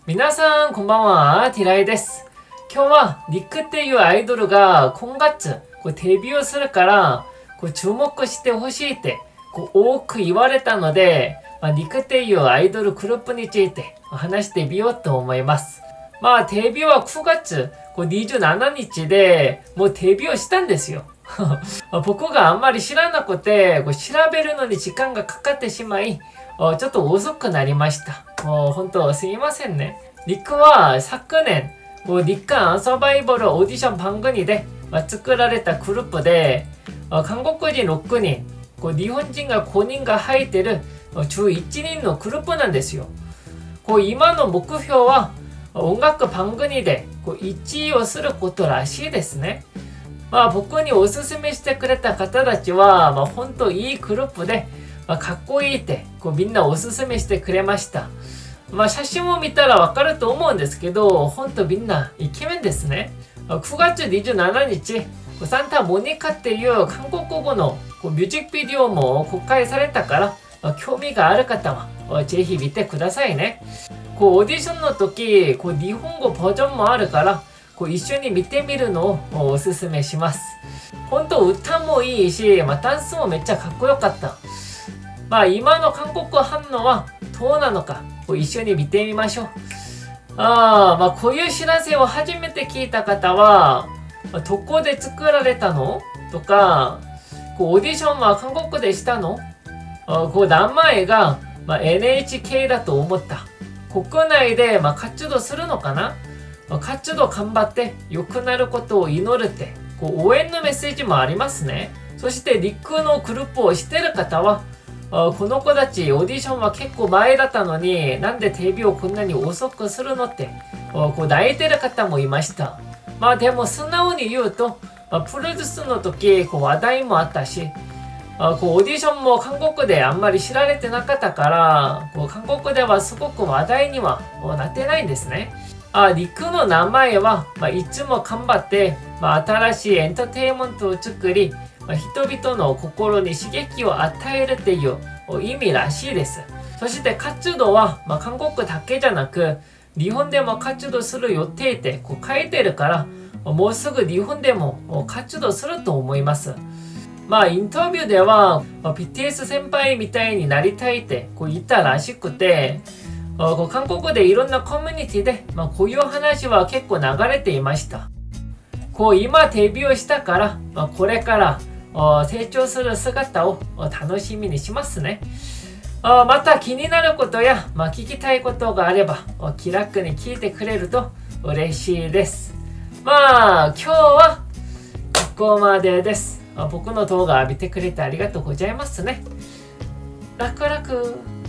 皆さんこんばんは、ティライです。今日はリクっていうアイドルが今月デビューするから注目してほしいって多く言われたので、リクっていうアイドルグループについて話してみようと思います。デビューは9月27日でもうデビューしたんですよ。僕があんまり知らなくて調べるのに時間がかかってしまい、ちょっと遅くなりました。本当すいませんね。リクは昨年日韓サバイバルオーディション番組で作られたグループで、韓国人6人、日本人が5人が入ってる11人のグループなんですよ。今の目標は音楽番組で1位をすることらしいですね。僕におすすめしてくれた方たちは、本当いいグループで、かっこいいってみんなおすすめしてくれました。写真を見たらわかると思うんですけど、本当みんなイケメンですね。9月27日、サンタモニカっていう韓国語のミュージックビデオも公開されたから、興味がある方はぜひ見てくださいね。オーディションの時、日本語バージョンもあるから、一緒に見てみるのをおすすめします。本当歌もいいし、ダンスもめっちゃかっこよかった。今の韓国反応はどうなのか一緒に見てみましょう。こういう知らせを初めて聞いた方は、どこで作られたのとか、オーディションは韓国でしたの？名前が、NHK だと思った。国内で、活動するのかな？活動頑張って良くなることを祈るって、応援のメッセージもありますね。そしてリクのグループをしてる方は、この子たちオーディションは結構前だったのに、なんでデビューをこんなに遅くするのって、泣いてる方もいました。でも素直に言うと、プロデュースの時、話題もあったし、オーディションも韓国であんまり知られてなかったから、韓国ではすごく話題にはなってないんですね。リクの名前は、いつも頑張って、新しいエンターテインメントを作り、人々の心に刺激を与えるっていう意味らしいです。そして活動は、韓国だけじゃなく、日本でも活動する予定って書いてるから、もうすぐ日本でも活動すると思います。インタビューでは、BTS 先輩みたいになりたいって言ったらしくて、韓国でいろんなコミュニティで、こういう話は結構流れていました。今デビューしたから、これから成長する姿を楽しみにしますね。また気になることや、聞きたいことがあれば気楽に聞いてくれると嬉しいです。今日はここまでです。僕の動画見てくれてありがとうございますね。楽々。